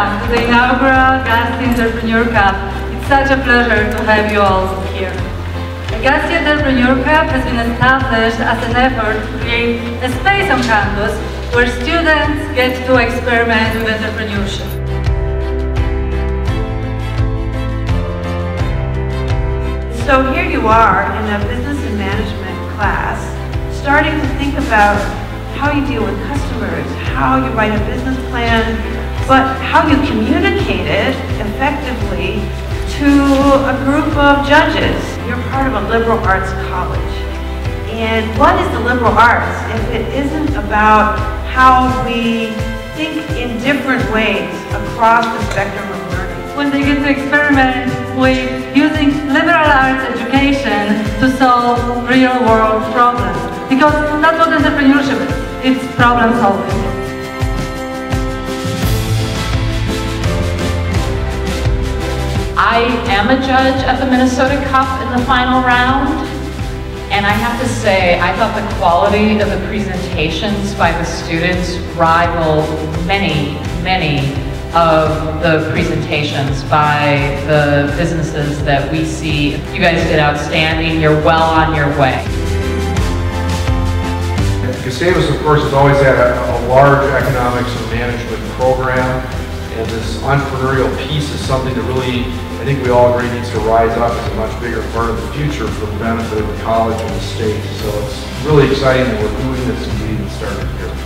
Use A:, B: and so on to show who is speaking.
A: welcome to the inaugural Gasti Entrepreneur Cup. It's such a pleasure to have you all here. The Gasti Entrepreneur Cup has been established as an effort to create a space on campus where students get to experiment with entrepreneurship.
B: So here you are in a business and management class, starting to think about how you deal with customers, how you write a business plan, but how you communicate it effectively to a group of judges. You're part of a liberal arts college. And what is the liberal arts if it isn't about how we think in different ways across the spectrum of learning?
A: When they get to experiment with using liberal arts education to solve real-world problems. Because that's what entrepreneurship is. It's problem solving.
C: I am a judge at the Minnesota Cup in the final round, and I have to say, I thought the quality of the presentations by the students rivaled many of the presentations by the businesses that we see. You guys did outstanding. You're well on your way.
D: Gustavus, of course, has always had a large economics and management program, and this entrepreneurial piece is something that really, I think we all agree, needs to rise up as a much bigger part of the future for the benefit of the college and the state. So it's really exciting that we're doing this and getting started here.